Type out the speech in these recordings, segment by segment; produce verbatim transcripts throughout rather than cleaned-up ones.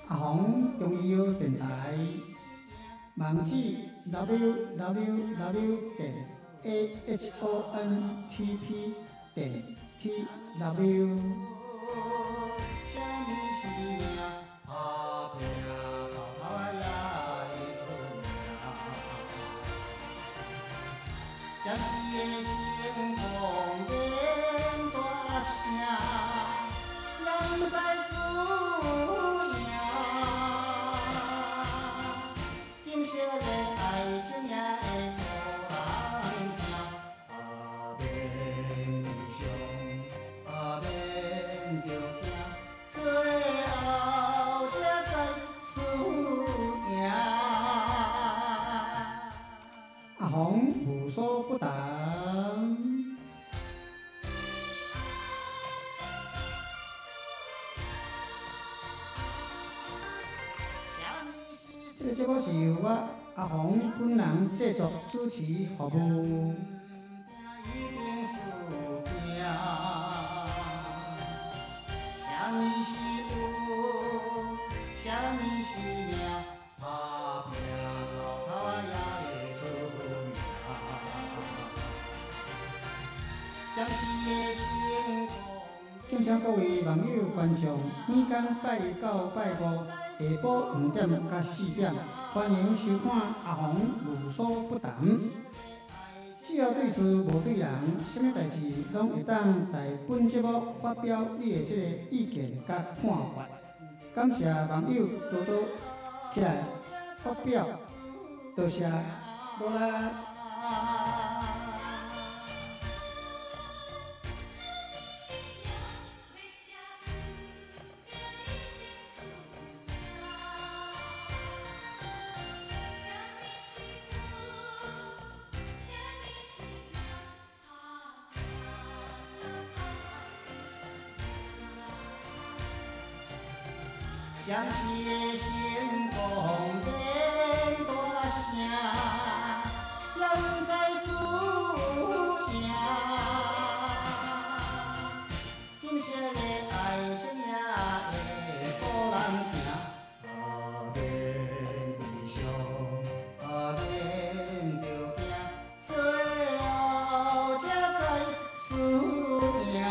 阿红中医药电台，网址 w w w 点 a h o n t p 点 t w。 将是的成功变大声，人在输赢。金色的爱情也会互人惊，啊免悲伤，啊免着惊，最后才知输赢。 阿红无所不谈。这个节目是由我阿红本人制作、主持、服务。敬请各位网友观众，每天拜一到拜五下晡五点到四点，欢迎收看阿红无所不谈。只要对事无对人，什么代志拢会当在本节目发表你的这个意见甲看法。感谢网友多多起来发表，多谢多啦。将是的成功变大声，人在输赢。金色的爱情也会互人行，啊免悲伤，啊免着惊，最后才知输赢。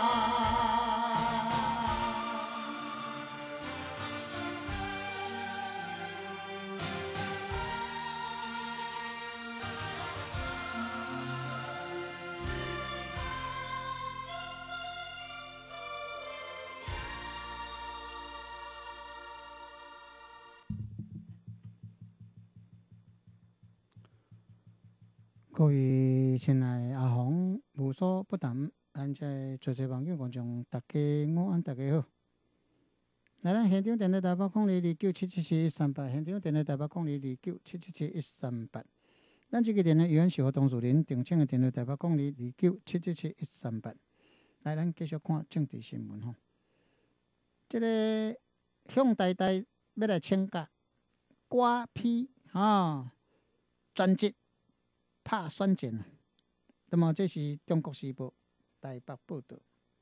各位亲爱的阿红无所不谈，咱在做者网友观众，大家午安，大家好。来，咱现场电话台北空二二九七七七一三八，现场电话台北空二二九七七七一三八。咱这个电话依然是互当事人定请的电话台北空二二九七七七一三八。来，咱继续看政治新闻吼。这个向台台要来请假，瓜批啊，专辑。拍选战啊！那么这是《中国时报》台北报道，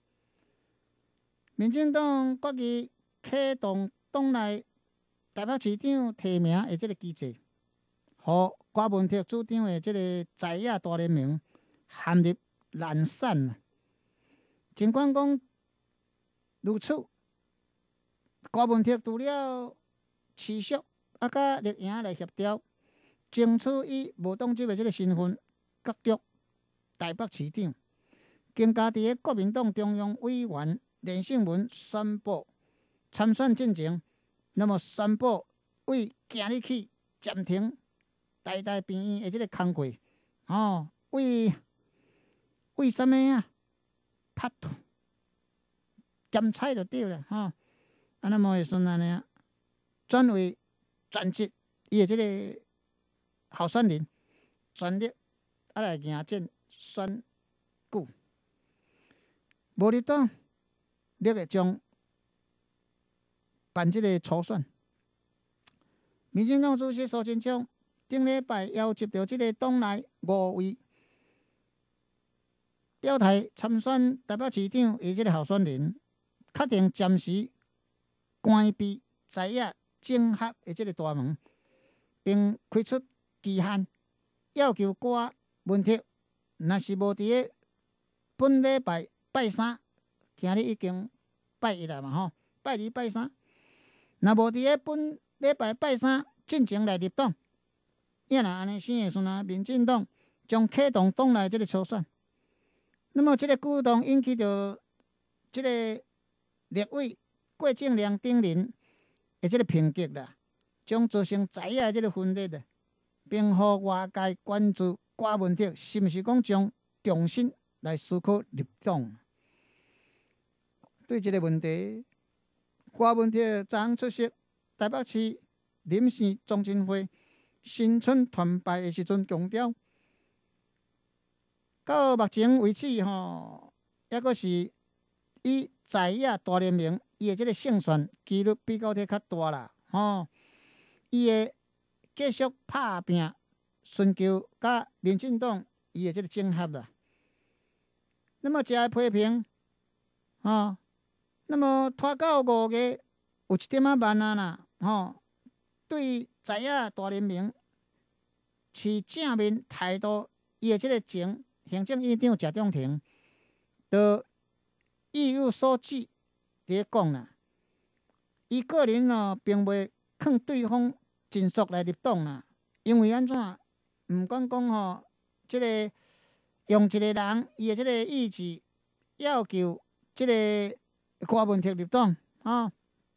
民进党决议启动党内台北市长提名的这个机制，和柯文哲主张的这个在野大联盟陷入懒散啊。尽管讲如此，柯文哲除了持续啊甲绿营来协调。争取以无党籍的这个身份角逐台北市长，更加伫个国民党中央委员连胜文宣布参选进前，那么宣布为今日起暂停台大病院的这个工作，哦，为为什么啊？拍图检采就对了，吼、哦，啊，那么会顺安尼啊，转为专职伊的这个。候选人全力啊来赢战选举，无立党立会将办这个初选。民进党主席苏贞昌顶礼拜邀集到这个党内五位表态参选台北市长的这个候选人，确定暂时关闭知影整合的即个大门，并开出期限，要求各文体，若是无伫个本礼拜拜三，今日已经拜一啦嘛吼，拜二拜三，若无伫个本礼拜拜三进前来入党，ia若安尼生的时阵啊，民进党将启动党内即个初选。那么即个举动引起着即个立委郭正亮等人的即个抨击啦，将造成知影即个分裂的，并互外界关注郭文哲是毋是讲将重新来思考入党。对即个问题，郭文哲昨昏出席台北市临时中进会新春团拜的时阵强调，到目前为止吼，抑阁是以在野大联盟伊的即个胜算几率比较体较大啦，吼，伊会继续拍拼，寻求甲民进党伊的即个整合啦。那么遮批评，吼，那么拖到五月有一点仔慢啊啦，吼，对在野大联盟持正面态度，伊的即个前行政院长谢长廷，就意有所指伫咧讲啦。伊个人哦，并袂劝对方尽速来入党啦，因为安怎？毋管讲吼，即、这个用一个人伊的即个意志要求即个郭文哲入党啊。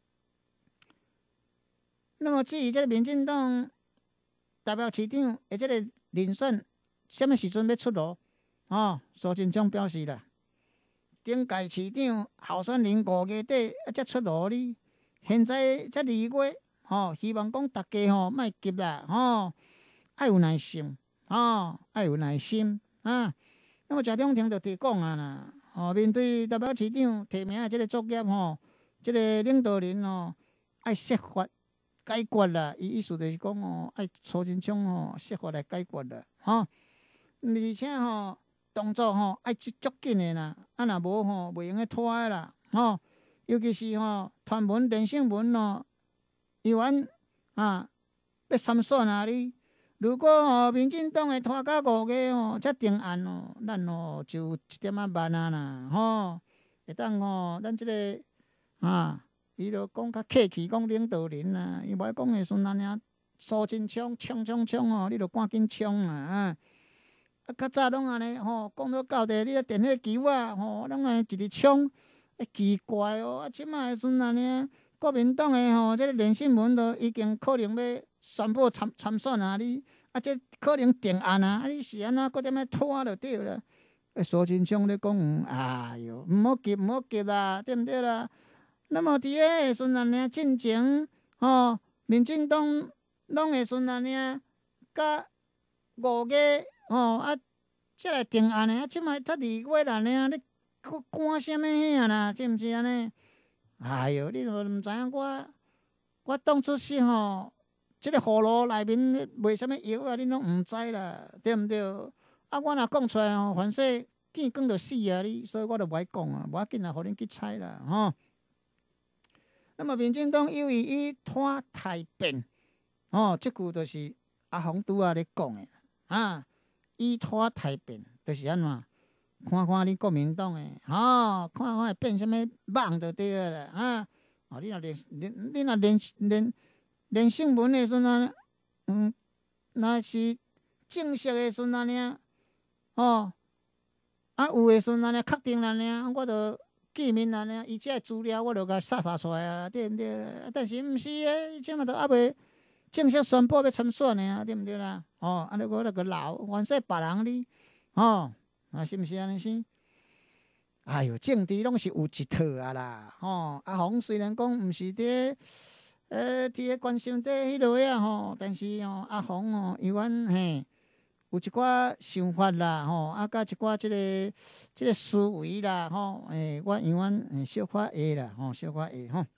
那么至于即个民进党代表市长的即个人选，什么时阵要出炉？哦，苏贞昌表示啦，顶届市长候选人五月底啊才出炉哩，现在才二月，吼、哦，希望讲大家吼莫急啦，吼、哦，爱有耐心，哦，爱有耐心啊。那么谢长廷就提讲啊啦，哦，面对台北市长提名的即个作业吼，即、这个领导人哦，爱设法解决啦。伊意思就是讲哦，爱苏贞昌吼设法来解决啦，吼、哦，而且吼。动作吼爱足紧的啦，啊若无吼袂用个拖的啦，吼，尤其是吼传闻连胜文咯，议员啊要参选啊哩。如果吼民进党会拖到五月吼才定案哦，咱吼就有一点仔慢啊啦，吼，会当吼咱即、这个啊，伊就讲较客气，讲领导人啊，伊无讲的时阵安尼苏贞昌冲冲冲吼，你就赶紧冲啊！啊啊，较早拢安尼吼，讲到到地，你咧电迄球啊，吼，拢安尼一直冲，哎，奇怪哦！啊，即摆时阵安尼，国民党诶吼，即、这个连胜文都已经可能要宣布参参选啊，你啊，这可能定案啊，啊，你是安怎搁踮咧拖就对了。诶，苏贞昌咧讲，哎哟，毋好急，毋好急啦，对毋对啦？那么伫个时阵安尼进前，吼，民进党拢会阵安尼，甲五月。吼、哦、啊，才来定案的啊！即摆才二月安尼啊，你搁赶什么啊啦？是毋是安尼？哎哟，你都毋知影我，我当初是吼，即、这个葫芦内面卖什么药啊？你拢毋知啦，对毋对？啊，我若讲出来吼，凡说见光就死啊！你，所以我就袂讲啊，无要紧啊，互恁去猜啦，吼、哦。那么民进党由于伊拖太变，哦，即句就是阿宏拄仔咧讲的啊。以拖太变，就是安怎？看看你国民党诶，吼、哦，看看会变啥物网就对了啦，啊！哦，你若连连你若连连连胜文诶时阵，嗯，若是正式诶时阵安尼，哦，啊有诶时阵安尼确定安尼，我著见面安尼，伊遮诶资料我著甲撒撒出来啊，对毋对？但是毋是诶，伊即马都还未。正式宣布要参选的啊，对毋对啦？哦，安尼我那个老，凡说别人哩，哦，啊是毋是安尼先？哎哟，政治拢是有一套啊啦，吼！阿宏虽然讲毋是伫，呃，伫咧关心这迄落啊吼，但是吼，阿宏哦，伊阮嘿有一寡想法啦，吼，啊，甲一寡即、这个即、这个思维啦，吼，诶，我伊阮诶小可会啦，吼，小可会吼。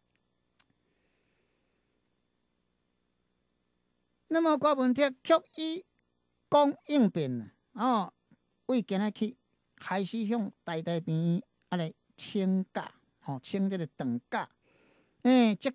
那么郭文哲却以讲应变哦，为今仔起开始向台大边啊来请假，吼、哦，请这个长假，诶，积极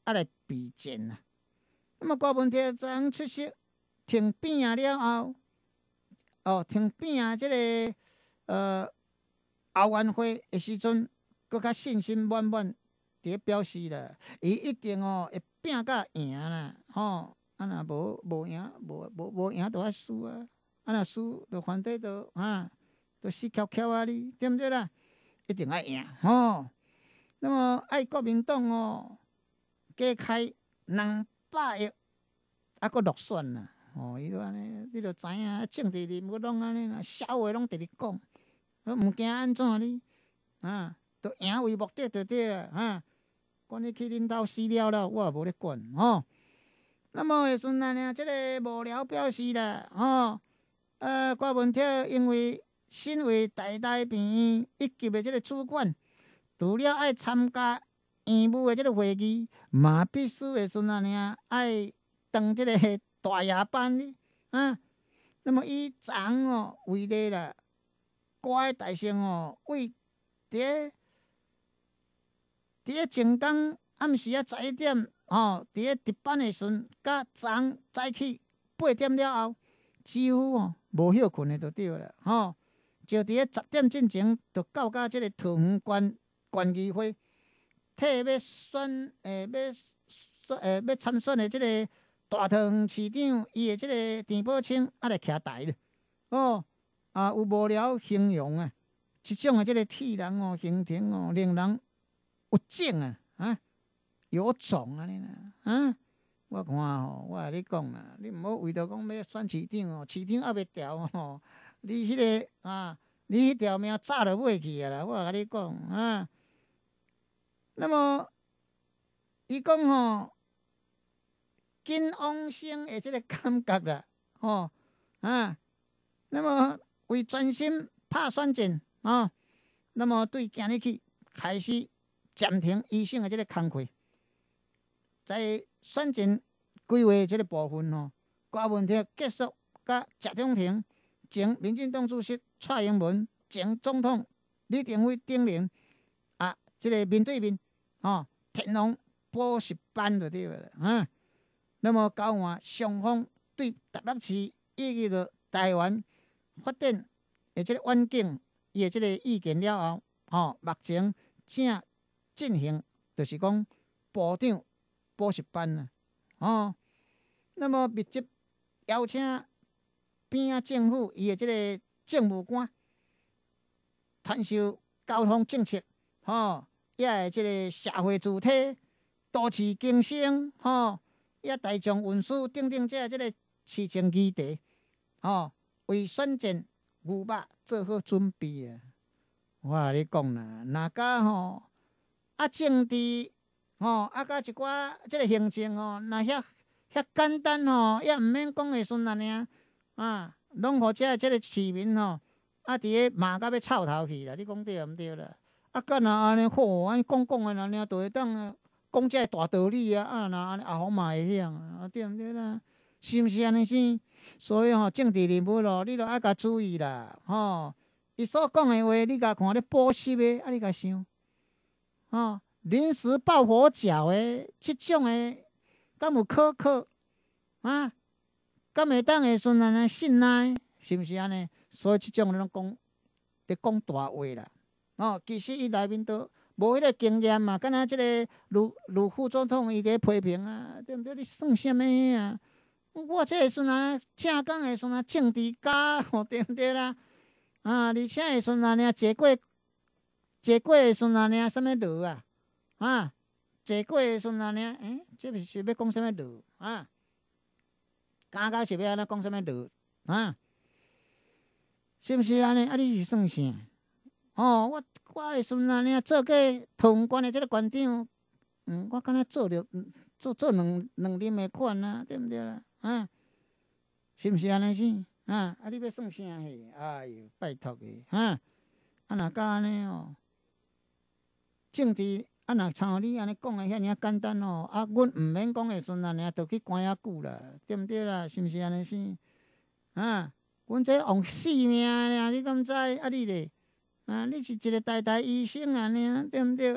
啊来避战啊。那么郭文泰昨昏出席停兵啊了后，哦，停兵啊，即、这个呃奥运会的时阵，搁较信心满满，伫咧表示啦，伊一定哦会拼甲赢啦，吼、哦。啊，若无无赢，无无无赢，就爱输啊！啊，若输，就反底就啊，就死翘翘啊哩，对毋对啦？一定爱赢吼、哦。那么爱国民党哦，加开两百亿，啊，搁落选啦。哦，伊都安尼，你著知影，政治人物拢安尼啦，啥话拢直直讲，都毋惊安怎哩？啊，都赢为目的就对啦，啊，管你去恁兜死了了，我也无咧管吼。哦，那么时阵啊，即个无聊表示啦，吼、哦，呃，郭文泰因为身为台大病院一级的即个主管，除了爱参加院务的即个会议，嘛必须的时阵啊，爱当即个大夜班哩，啊，那么伊昨昏哦，为了啦，乖大声哦，为伫咧伫咧前工暗时啊十一点。哦，伫咧值班的时阵，甲昨昏早起八点了后，几乎哦无休困的就对啦。吼、哦，就伫咧十点进前，就到甲即个桃园县县议会，替要选诶要选诶要参选的即个大桃园市长，伊的即个田宝清啊来徛台咧。哦，啊有无聊形容啊，即种的即个铁人哦，形体哦，令人有种啊啊！有种啊！你啦，啊！我看吼，我甲你讲啦，你毋好为着讲要选市长哦，市长还袂调吼，你迄、那个啊，你迄条命早就买去啊啦！我甲你讲啊。那么，伊讲吼，紧往生的即个感觉啦，吼啊。那么为专心拍选战啊，那么对今日起开始暂停医生的即个工课。在选战规划即个部分吼，郭文泰结束甲谢长廷，前民进党主席蔡英文，前总统李登辉等人啊，即、这个面对面吼，天龙补习班就对了啊。那么交换双方对台北市以及着台湾发展的即个远景，伊的即个意见了后，吼、目前正进行就是讲部长补习班啊，哦，那么密集邀请边啊政府伊的即个政务官传授交通政策，吼、哦，也会即个社会主体、都市经生，吼、哦，也大众运输等等这即个市情议题，吼、哦，为选战牛肉做好准备啊！我甲你讲啦，若甲吼啊政治。吼、哦，啊，甲一寡即个行政吼，若遐遐简单吼，也毋免讲的时阵安尼啊，拢互遮即个市民吼，啊，伫咧骂甲要臭头去啦，你讲对毋对啦？啊，干若安尼吼，安尼讲讲的安尼，就会当讲遮大道理啊，啊，若安尼阿红嘛会晓啊，对毋对啦？是毋是安尼先？所以吼、哦，政治人物咯，你著爱甲注意啦，吼、哦，伊所讲的话，你甲看咧补习的，啊，你甲想，吼、哦。临时抱佛脚的，即种的，敢有可靠啊？敢会当会顺安尼信赖？是毋是安尼？所以即种拢讲，伫讲大话啦。哦，其实伊内面都无迄个经验嘛，敢若即个卢卢副总统伊伫批评啊，对毋对？你算啥物啊？我这会顺安尼，正讲会顺安政治家，吼，对毋对啦？啊，而且会顺安尼坐过，坐过会顺安尼什物路啊？啊，坐过的时阵安尼，诶，这是要讲什么路啊？刚刚是要安尼讲什么路啊？是毋是安尼？啊，你是算啥？哦，我我的时阵安尼做过桃园县的这个县长，嗯，我敢若做着做做两两任的款啊，对毋对啦？啊，是毋是安尼先？啊，啊，你要算啥嘿？哎哟，拜托诶，哈！啊，若甲安尼哦，政治。啊，若像你安尼讲诶，遐尔简单哦，啊，阮毋免讲诶时阵安尼，着去关遐久啦，对毋对啦？是毋是安尼先？啊，阮这往死命俩，你敢知？啊，你咧，啊，你是一个台大医生安尼，对毋对？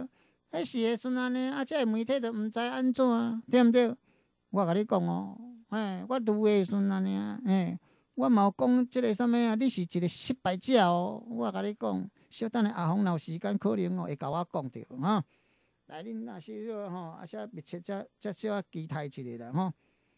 迄是诶孙安尼，啊，这媒体都毋知安怎，对毋对？我甲你讲哦，嘿，我愈诶孙安尼啊，嘿，我嘛有讲即个啥物啊，你是一个失败者哦，我甲你讲，小等下阿红若有时间，可能哦会甲我讲着吼。来，恁若是说吼，啊，小密切则则小可期待一下啦吼。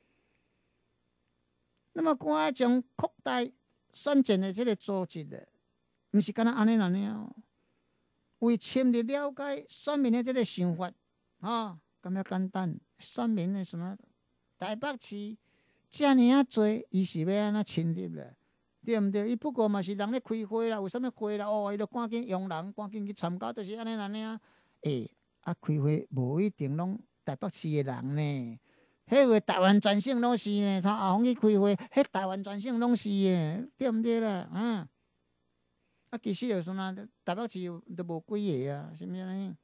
那么，我爱将扩大选战的即个组织咧，毋是干那安尼安尼哦。为深入了解选民的即个想法，吼，咁样简单。选民的什么台北市遮尔啊多，伊是要安怎深入咧？对毋对？伊不过嘛是人咧开会啦，为什物会啦？哦，伊就赶紧用人，赶紧去参加，就是安尼安尼啊。诶，啊开会无一定拢台北市的人呢。迄个台湾全省拢是呢，像阿红去开会，迄台湾全省拢是诶，对毋对啦？嗯。啊，其实就算啊，台北市都无几个啊，是毋是安尼？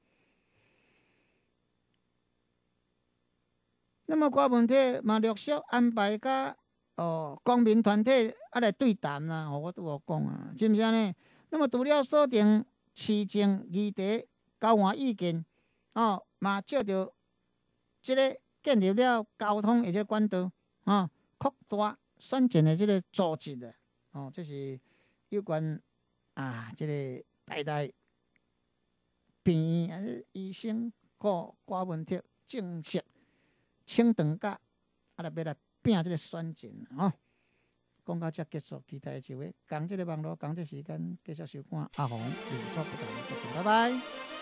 那么郭文体嘛陆续安排甲哦公民团体啊来对谈啦，吼，我拄有讲啊，是毋是安尼？那么除了锁定市政议题交换意见，哦，嘛借着即个建立了交通的即个管道，哦，扩大选战的即个组织的，哦，这是有关。啊，即、这个台大病院啊，医生和郭文铁正式请长假，啊，来要来拼即个选战吼。讲到这结束，期待一位，讲即个网络，讲这时间继续收看阿红，有所不同，再见，拜拜。